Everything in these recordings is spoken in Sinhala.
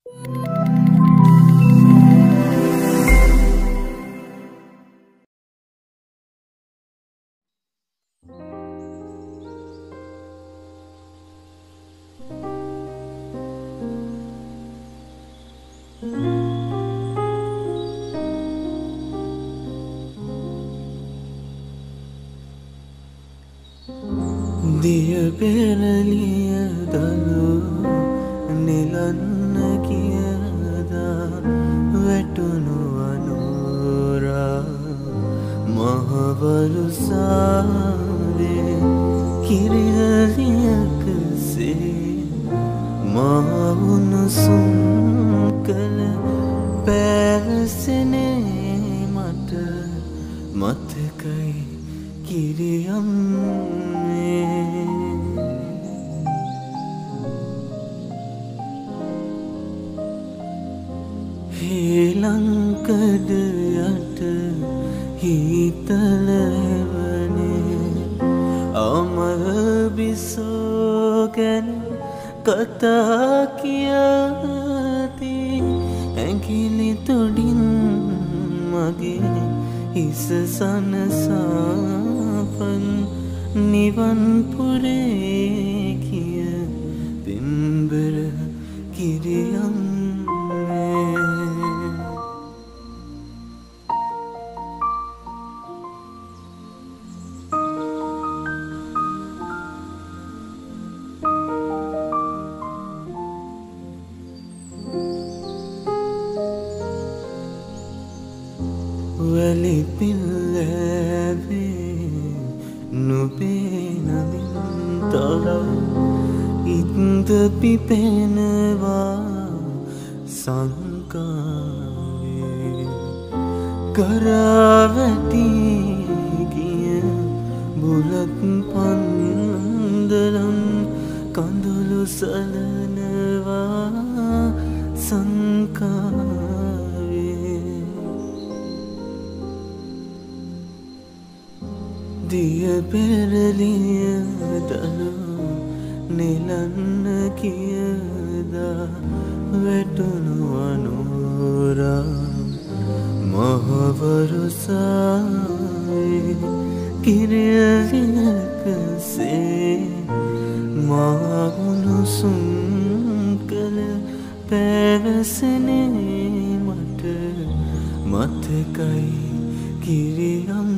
දිය පෙරලිය දලු නිලන්න කියදා වැටුණු අනුරා මහවරුසාවේ කිරිහලියකසේ මහවුණුසුම් කළ පැවසනේ මට මතකයි කිරියම් ලංකඩ යට හිතල එවනේ අමර බිසෝ ගැන කතා කියති ඇඟිලි තුඩින් මගේ හිස සනසාපන් නිවන් පුරේ කිය පින්බර කිරියම් වැලි පිල්ලැවේ නුබේ නමින් තොරව ඉත්ද පිපෙනවා සංකාවේ කරාවැටි ගිය බුලත් පන්දරම් කඳුළු සලනවා සංකාවේ දිය පෙරලිය දලු නිලන්න කියදා වැටුණු අනුරා මහවරුසාවේ කිරියලියකසේ මහවුණුසුම් කළ පැවසනේ මට මතකයි කිරියම්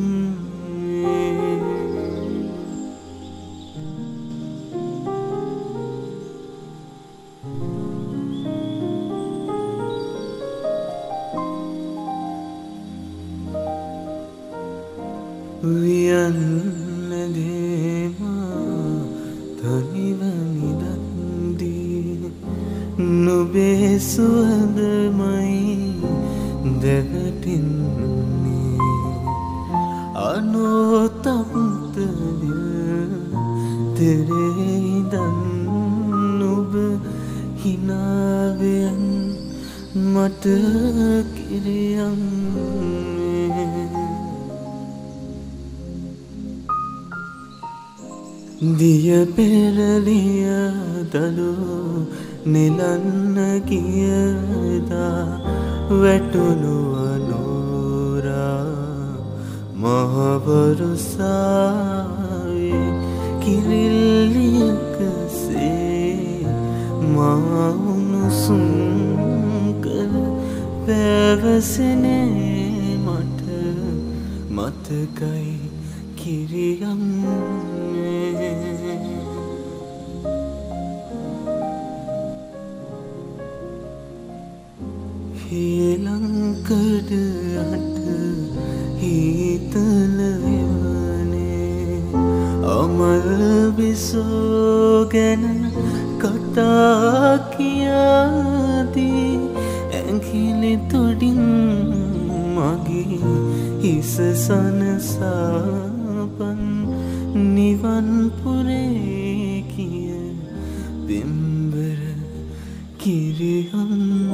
වියන්න දේමා තනිව නිදන්දී නුබේ සුවඳමයි දැවටින්නේ අනෝතප්තවිල් තෙරෙයිදන් නුබ හිනාවෙන් මට කිරියම් දිය පෙරලිය දලු නිලන්න කියදා වැටුණු අනුරා මහවරුසාවේ කිරිල්ලියකසේ මහවුණුසුම් කළ පැවසනේ මට මතකයි කිරියම් ලංකඩ යට හිතල එවනේ අමර බිසෝ ගැන කතා කියදී ඇඟිලි තුඩින් මගේ හිස සනසාපන් නිවන් පුරේ කිය පින්බර කිරියම්